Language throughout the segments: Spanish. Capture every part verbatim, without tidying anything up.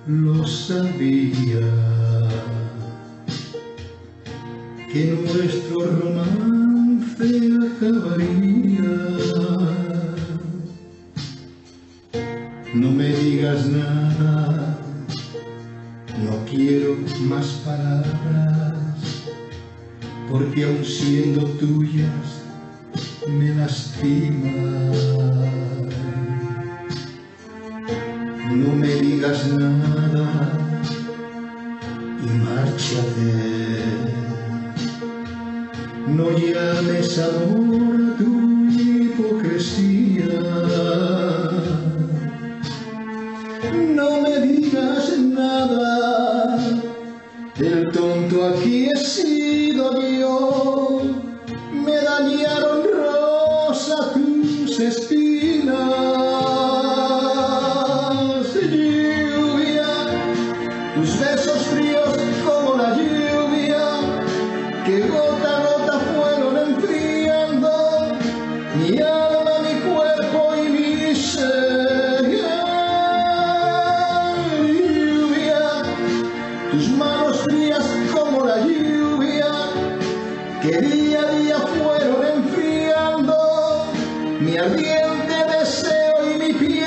lo sabía, que nuestro romance acabaría. No me digas nada, no quiero más palabras, porque aun siendo tuyas me lastiman. No me digas nada y márchate. No llames amor a tu hipocresía. No me digas nada, el tonto aquí he sido yo. Me dañaron rosa tus espinas. Lluvia, tus besos fríos como la lluvia, que gota a gota fueron enfriando mi alma, mi cuerpo y mi ser. Lluvia, tus manos frías como la lluvia, que día a día fueron enfriando mi ardiente deseo y mi piel.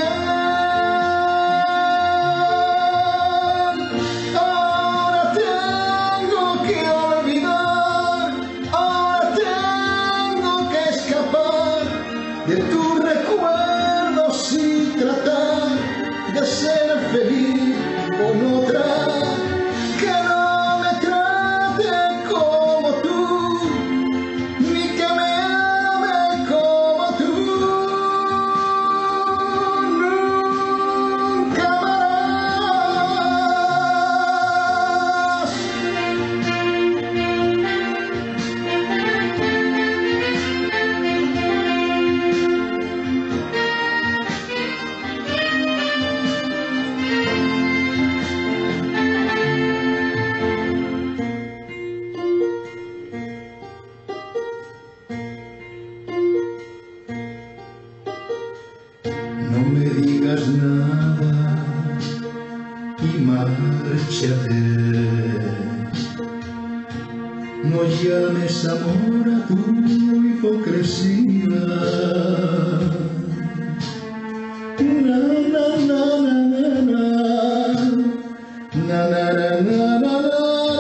Ahora tengo que olvidar, ahora tengo que escapar de tus recuerdos y tratar de ser feliz con otra. No me digas nada y márchate. No llames amor a tu hipocresía. Na, na, na, na, na, na. Na, na, na, na, na, na.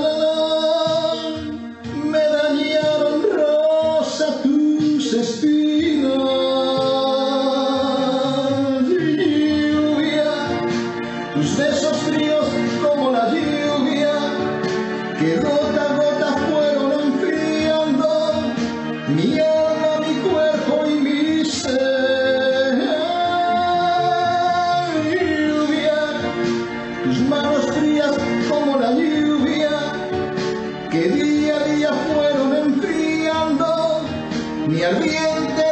Me dañaron rosa tus espinas. Tus besos fríos como la lluvia, que gota a gota fueron enfriando mi alma, mi cuerpo y mi ser. Lluvia, tus manos frías como la lluvia, que día a día fueron enfriando mi ardiente